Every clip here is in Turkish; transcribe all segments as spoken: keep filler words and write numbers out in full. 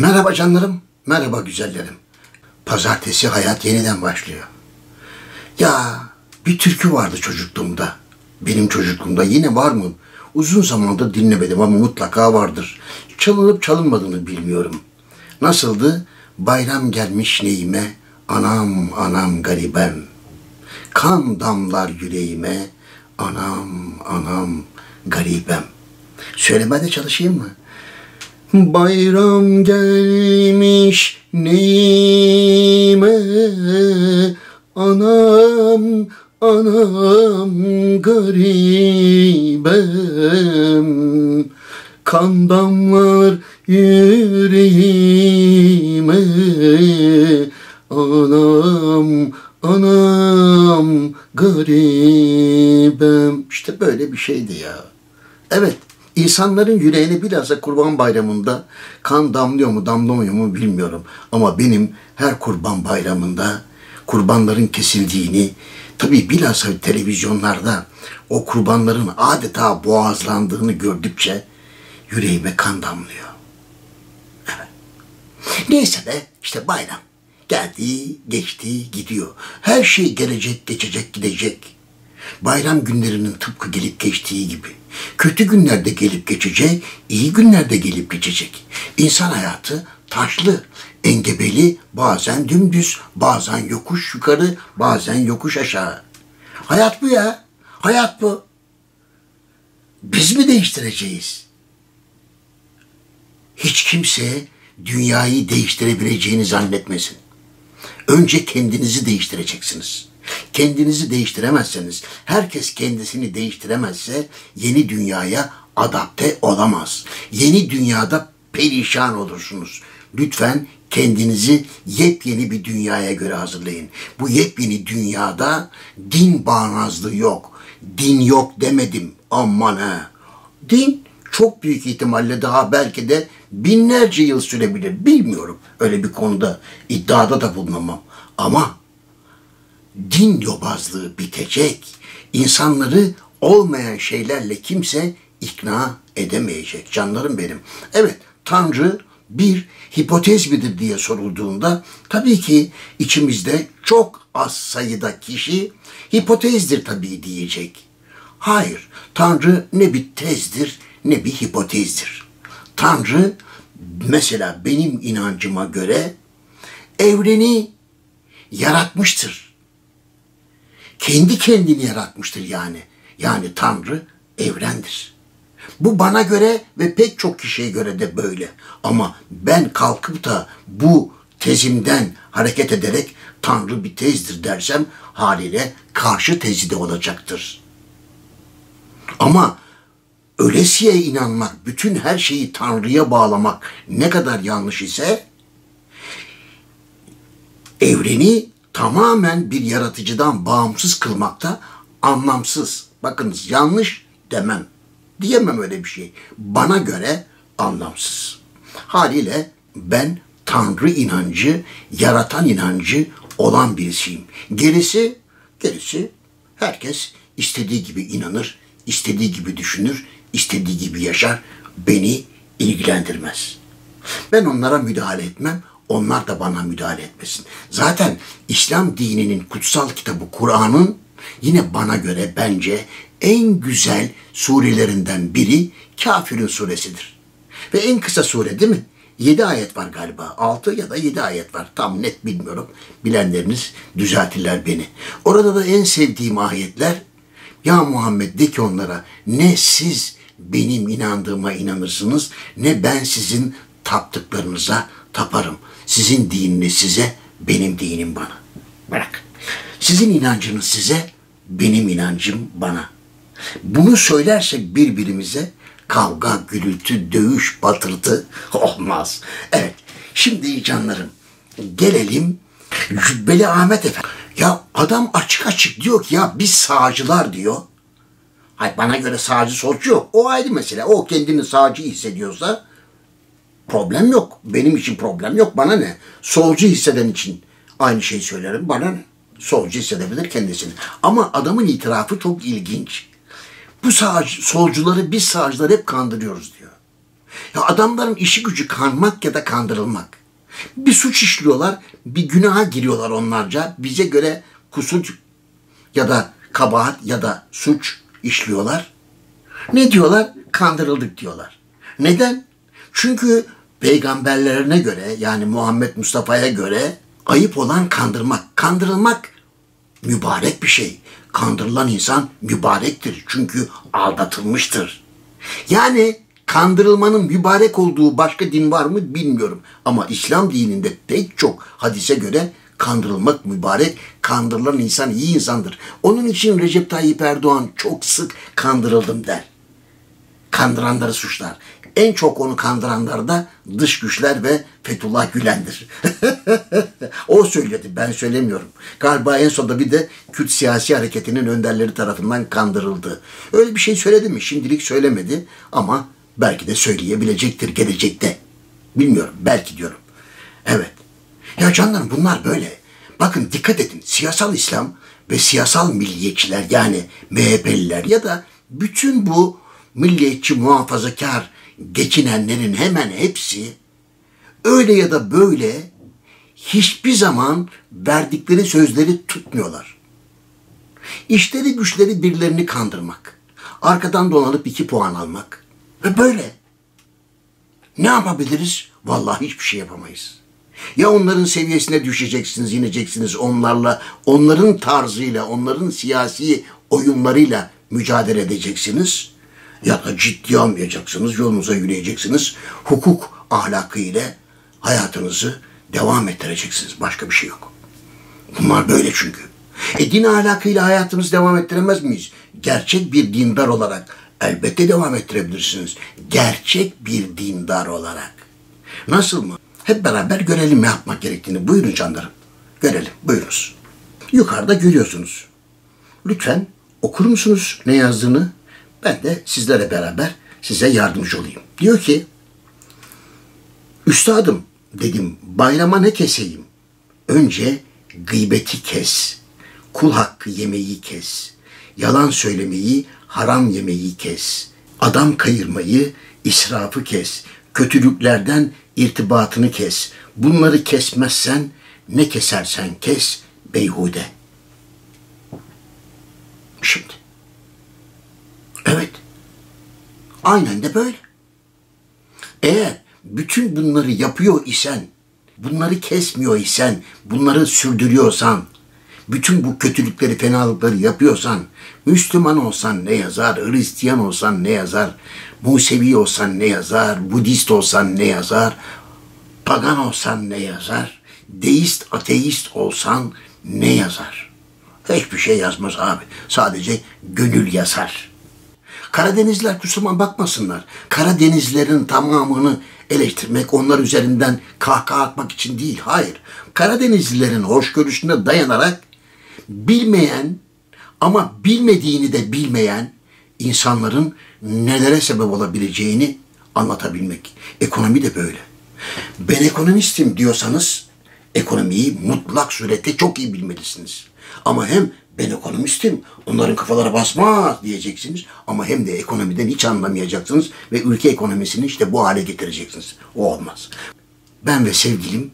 Merhaba canlarım, merhaba güzellerim. Pazartesi hayat yeniden başlıyor. Ya bir türkü vardı çocukluğumda. Benim çocukluğumda yine var mı? Uzun zamandır dinlemedim ama mutlaka vardır. Çalınıp çalınmadığını bilmiyorum. Nasıldı? Bayram gelmiş neyime, anam anam garibem. Kan damlar yüreğime, anam anam garibem. Söylemede çalışayım mı? Bayram gelmiş neyime, anam anam garibem. Kan damlar yüreğime, anam anam garibem. İşte böyle bir şeydi ya. Evet. İnsanların yüreğine bilhassa Kurban Bayramı'nda kan damlıyor mu damlamıyor mu bilmiyorum. Ama benim her Kurban Bayramı'nda kurbanların kesildiğini, tabii bilhassa televizyonlarda o kurbanların adeta boğazlandığını gördükçe yüreğime kan damlıyor. Evet. Neyse de işte bayram geldi, geçti, gidiyor. Her şey gelecek, geçecek, gidecek. Bayram günlerinin tıpkı gelip geçtiği gibi. Kötü günlerde gelip geçecek, iyi günlerde gelip geçecek. İnsan hayatı taşlı, engebeli, bazen dümdüz, bazen yokuş yukarı, bazen yokuş aşağı. Hayat bu ya, hayat bu. Biz mi değiştireceğiz? Hiç kimse dünyayı değiştirebileceğini zannetmesin. Önce kendinizi değiştireceksiniz. Kendinizi değiştiremezseniz, herkes kendisini değiştiremezse yeni dünyaya adapte olamaz. Yeni dünyada perişan olursunuz. Lütfen kendinizi yepyeni bir dünyaya göre hazırlayın. Bu yepyeni dünyada din bağnazlığı yok. Din yok demedim. Aman ha. Din çok büyük ihtimalle daha belki de binlerce yıl sürebilir. Bilmiyorum. Öyle bir konuda iddiada da bulunamam. Ama din yobazlığı bitecek. İnsanları olmayan şeylerle kimse ikna edemeyecek. Canlarım benim. Evet, Tanrı bir hipotez midir diye sorulduğunda tabii ki içimizde çok az sayıda kişi hipotezdir tabii diyecek. Hayır, Tanrı ne bir tezdir ne bir hipotezdir. Tanrı mesela benim inancıma göre evreni yaratmıştır. Kendi kendini yaratmıştır yani. Yani Tanrı evrendir. Bu bana göre ve pek çok kişiye göre de böyle. Ama ben kalkıp da bu tezimden hareket ederek Tanrı bir tezdir dersem haliyle karşı tezi de olacaktır. Ama ölesiye inanmak, bütün her şeyi Tanrı'ya bağlamak ne kadar yanlış ise evreni tamamen bir yaratıcıdan bağımsız kılmakta anlamsız. Bakınız yanlış demem. Diyemem öyle bir şey. Bana göre anlamsız. Haliyle ben Tanrı inancı, yaratan inancı olan birisiyim. Gerisi, gerisi herkes istediği gibi inanır, istediği gibi düşünür, istediği gibi yaşar. Beni ilgilendirmez. Ben onlara müdahale etmem. Onlar da bana müdahale etmesin. Zaten İslam dininin kutsal kitabı Kur'an'ın yine bana göre bence en güzel surelerinden biri Kafirun suresidir. Ve en kısa sure değil mi? Yedi ayet var galiba. Altı ya da yedi ayet var. Tam net bilmiyorum. Bilenleriniz düzeltirler beni. Orada da en sevdiğim ayetler, ya Muhammed de ki onlara, ne siz benim inandığıma inanırsınız ne ben sizin taptıklarınıza taparım. Sizin dininiz size, benim dinim bana. Bırak. Sizin inancınız size, benim inancım bana. Bunu söylersek birbirimize kavga, gürültü, dövüş, patırtı olmaz. Evet, şimdi canlarım gelelim Cübbeli Ahmet Efendi. Ya adam açık açık diyor ki ya biz sağcılar diyor. Hayır, bana göre sağcı solcu yok. O ayrı mesele. O kendini sağcı hissediyorsa problem yok. Benim için problem yok. Bana ne? Solcu hisseden için aynı şeyi söylerim. Bana ne? Solcu hissedebilir kendisini. Ama adamın itirafı çok ilginç. Bu sağcı, solcuları biz sağcılar hep kandırıyoruz diyor. Ya adamların işi gücü kanmak ya da kandırılmak. Bir suç işliyorlar, bir günaha giriyorlar onlarca. Bize göre kusur ya da kabahat ya da suç işliyorlar. Ne diyorlar? Kandırıldık diyorlar. Neden? Çünkü peygamberlerine göre, yani Muhammed Mustafa'ya göre ayıp olan kandırmak. Kandırılmak mübarek bir şey. Kandırılan insan mübarektir. Çünkü aldatılmıştır. Yani kandırılmanın mübarek olduğu başka din var mı bilmiyorum. Ama İslam dininde pek çok hadise göre kandırılmak mübarek. Kandırılan insan iyi insandır. Onun için Recep Tayyip Erdoğan çok sık kandırıldım der. Kandıranları suçlar. En çok onu kandıranlar da dış güçler ve Fethullah Gülen'dir. O söyledi, ben söylemiyorum. Galiba en sonunda bir de Kürt siyasi hareketinin önderleri tarafından kandırıldı. Öyle bir şey söyledi mi? Şimdilik söylemedi ama belki de söyleyebilecektir gelecekte. Bilmiyorum, belki diyorum. Evet. Ya canlarım, bunlar böyle. Bakın dikkat edin, siyasal İslam ve siyasal milliyetçiler, yani M H P'liler ya da bütün bu milliyetçi, muhafazakar geçinenlerin hemen hepsi öyle ya da böyle hiçbir zaman verdikleri sözleri tutmuyorlar. İşleri güçleri birilerini kandırmak, arkadan dolanıp iki puan almak ve böyle. Ne yapabiliriz? Vallahi hiçbir şey yapamayız. Ya onların seviyesine düşeceksiniz, ineceksiniz, onlarla, onların tarzıyla, onların siyasi oyunlarıyla mücadele edeceksiniz. Ya da ciddiye almayacaksınız, yolunuza yürüyeceksiniz. Hukuk ahlakı ile hayatınızı devam ettireceksiniz. Başka bir şey yok. Bunlar böyle çünkü. E din ahlakıyla hayatınızı devam ettiremez miyiz? Gerçek bir dindar olarak elbette devam ettirebilirsiniz. Gerçek bir dindar olarak. Nasıl mı? Hep beraber görelim ne yapmak gerektiğini. Buyurun canlarım. Görelim. Buyurunuz. Yukarıda görüyorsunuz. Lütfen okur musunuz ne yazdığını? Ben de sizlere beraber size yardımcı olayım. Diyor ki, üstadım dedim, bayrama ne keseyim? Önce gıybeti kes, kul hakkı yemeyi kes, yalan söylemeyi, haram yemeyi kes, adam kayırmayı, israfı kes, kötülüklerden irtibatını kes. Bunları kesmezsen ne kesersen kes beyhude. Şimdi. Evet. Aynen de böyle. Eğer bütün bunları yapıyor isen, bunları kesmiyor isen, bunları sürdürüyorsan, bütün bu kötülükleri, fenalıkları yapıyorsan, Müslüman olsan ne yazar, Hristiyan olsan ne yazar, Musevi olsan ne yazar, Budist olsan ne yazar, pagan olsan ne yazar, deist, ateist olsan ne yazar? Hiçbir şey yazmaz abi. Sadece gönül yazar. Karadenizler kusuruma bakmasınlar. Karadenizlerin tamamını eleştirmek, onlar üzerinden kahkaha atmak için değil. Hayır. Karadenizlilerin hoşgörüsüne dayanarak bilmeyen ama bilmediğini de bilmeyen insanların nelere sebep olabileceğini anlatabilmek. Ekonomi de böyle. Ben ekonomistim diyorsanız ekonomiyi mutlak surette çok iyi bilmelisiniz. Ama hem ben ekonomistim, onların kafalara basmaz diyeceksiniz. Ama hem de ekonomiden hiç anlamayacaksınız ve ülke ekonomisini işte bu hale getireceksiniz. O olmaz. Ben ve sevgilim,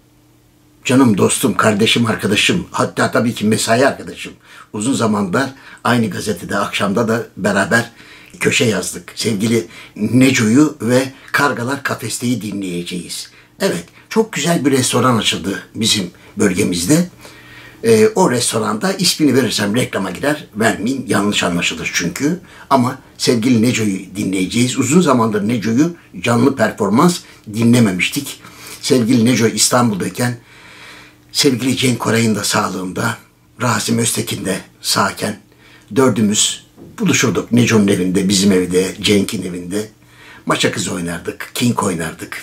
canım dostum, kardeşim, arkadaşım, hatta tabii ki mesai arkadaşım. Uzun zamandır aynı gazetede, akşamda da beraber köşe yazdık. Sevgili Neco'yu ve Kargalar Kafeste'yi dinleyeceğiz. Evet, çok güzel bir restoran açıldı bizim bölgemizde. Ee, o restoranda ismini verirsem reklama girer. Vermeyeyim, yanlış anlaşılır çünkü. Ama sevgili Neco'yu dinleyeceğiz. Uzun zamandır Neco'yu canlı performans dinlememiştik. Sevgili Neco İstanbul'dayken, sevgili Cenk Koray'ın da sağlığında, Rasim Öztekin de sağken dördümüz buluşurduk Neco'nun evinde, bizim evde, Cenk'in evinde. Maça kız oynardık, king oynardık.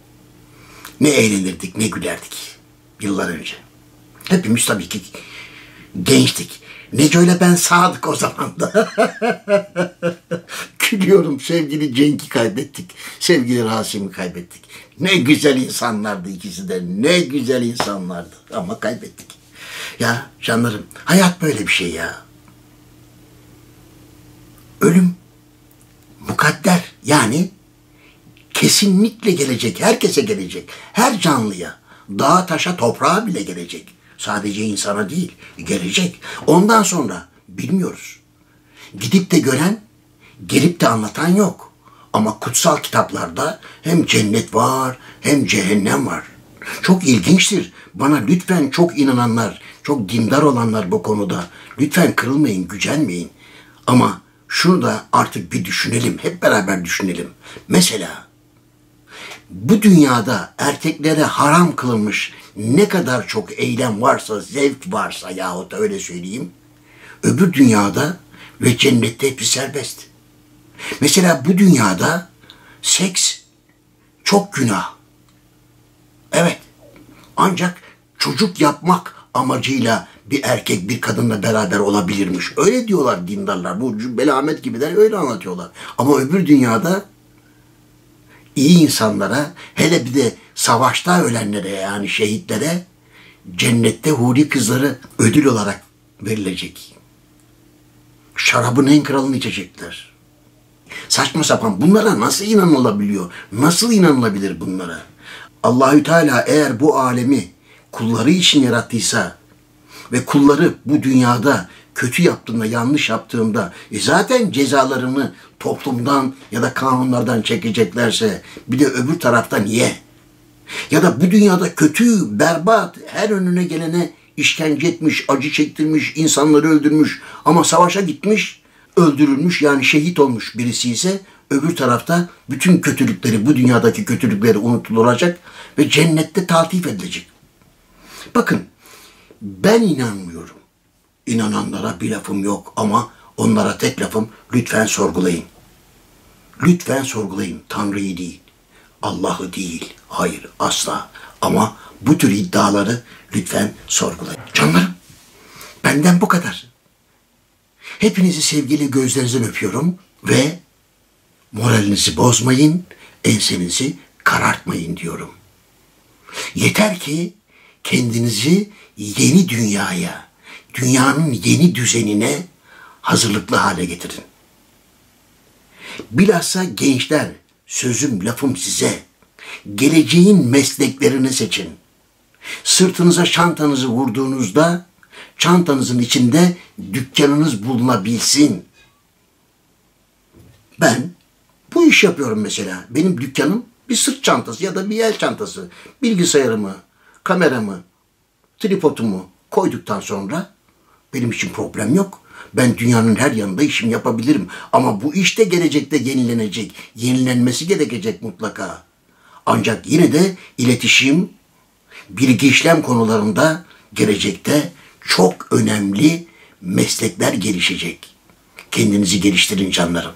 Ne eğlenirdik, ne gülerdik yıllar önce. Hepimiz tabii ki gençtik. Neco ile ben sağdık o zaman da. Gülüyorum, sevgili Cenk'i kaybettik. Sevgili Rasim'i kaybettik. Ne güzel insanlardı ikisi de. Ne güzel insanlardı. Ama kaybettik. Ya canlarım, hayat böyle bir şey ya. Ölüm mukadder. Yani Kesinlikle gelecek, herkese gelecek. Her canlıya, dağa, taşa, toprağa bile gelecek. Sadece insana değil, gelecek. Ondan sonra bilmiyoruz. Gidip de gören, gelip de anlatan yok. Ama kutsal kitaplarda hem cennet var hem cehennem var. Çok ilginçtir. Bana lütfen çok inananlar, çok dindar olanlar bu konuda lütfen kırılmayın, gücenmeyin. Ama şunu da artık bir düşünelim, hep beraber düşünelim. Mesela bu dünyada erkeklere haram kılınmış ne kadar çok eylem varsa, zevk varsa yahut da öyle söyleyeyim, öbür dünyada ve cennette hepsi serbest. Mesela bu dünyada seks çok günah. Evet. Ancak çocuk yapmak amacıyla bir erkek bir kadınla beraber olabilirmiş. Öyle diyorlar dindarlar. Bu Cübbeli Ahmet gibiler öyle anlatıyorlar. Ama öbür dünyada iyi insanlara, hele bir de savaşta ölenlere, yani şehitlere cennette huri kızları ödül olarak verilecek. Şarabın en kralını içecekler. Saçma sapan. Bunlara nasıl inanılabiliyor? Nasıl inanılabilir bunlara? Allahü Teala eğer bu alemi kulları için yarattıysa ve kulları bu dünyada kötü yaptığında, yanlış yaptığında e zaten cezalarını toplumdan ya da kanunlardan çekeceklerse bir de öbür tarafta niye? Ya da bu dünyada kötü, berbat, her önüne gelene işkence etmiş, acı çektirmiş, insanları öldürmüş ama savaşa gitmiş, öldürülmüş, yani şehit olmuş birisi ise öbür tarafta bütün kötülükleri, bu dünyadaki kötülükleri unutulacak ve cennette taltif edilecek. Bakın, ben inanmıyorum. İnananlara bir lafım yok ama onlara tek lafım, lütfen sorgulayın. Lütfen sorgulayın. Tanrı'yı değil, Allah'ı değil. Hayır, asla. Ama bu tür iddiaları lütfen sorgulayın. Canlarım, benden bu kadar. Hepinizi sevgili gözlerinizden öpüyorum ve moralinizi bozmayın, ensenizi karartmayın diyorum. Yeter ki kendinizi yeni dünyaya, dünyanın yeni düzenine hazırlıklı hale getirin. Bilhassa gençler, sözüm lafım size, geleceğin mesleklerini seçin. Sırtınıza çantanızı vurduğunuzda çantanızın içinde dükkanınız bulunabilsin. Ben bu iş yapıyorum mesela. Benim dükkanım bir sırt çantası ya da bir el çantası. Bilgisayarımı, kameramı, tripodumu koyduktan sonra benim için problem yok. Ben dünyanın her yanında işimi yapabilirim. Ama bu iş de gelecekte yenilenecek. Yenilenmesi gerekecek mutlaka. Ancak yine de iletişim, bilgi işlem konularında gelecekte çok önemli meslekler gelişecek. Kendinizi geliştirin canlarım.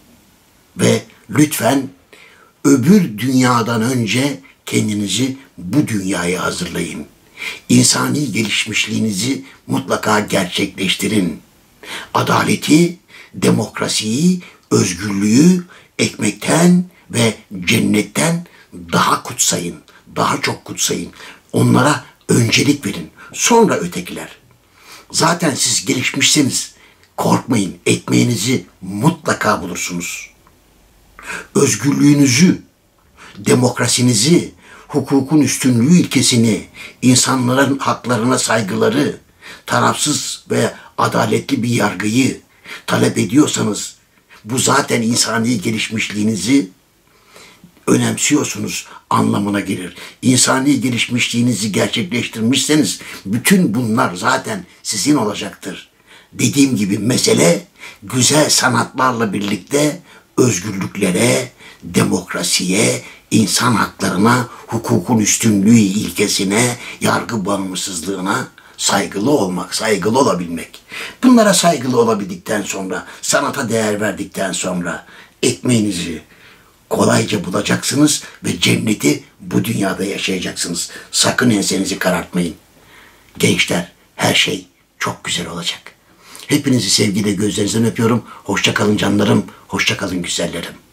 Ve lütfen öbür dünyadan önce kendinizi bu dünyaya hazırlayın. İnsani gelişmişliğinizi mutlaka gerçekleştirin. Adaleti, demokrasiyi, özgürlüğü ekmekten ve cennetten daha kutsayın. Daha çok kutsayın. Onlara öncelik verin. Sonra ötekiler. Zaten siz gelişmişseniz korkmayın. Ekmeğinizi mutlaka bulursunuz. Özgürlüğünüzü, demokrasinizi, hukukun üstünlüğü ilkesini, insanların haklarına saygıları, tarafsız ve adaletli bir yargıyı talep ediyorsanız, bu zaten insani gelişmişliğinizi önemsiyorsunuz anlamına gelir. İnsani gelişmişliğinizi gerçekleştirmişseniz bütün bunlar zaten sizin olacaktır. Dediğim gibi mesele güzel sanatlarla birlikte özgürlüklere, demokrasiye, insan haklarına, hukukun üstünlüğü ilkesine, yargı bağımsızlığına saygılı olmak, saygılı olabilmek. Bunlara saygılı olabildikten sonra, sanata değer verdikten sonra ekmeğinizi kolayca bulacaksınız ve cenneti bu dünyada yaşayacaksınız. Sakın ensenizi karartmayın. Gençler, her şey çok güzel olacak. Hepinizi sevgiyle gözlerinizden öpüyorum. Hoşça kalın canlarım, hoşça kalın güzellerim.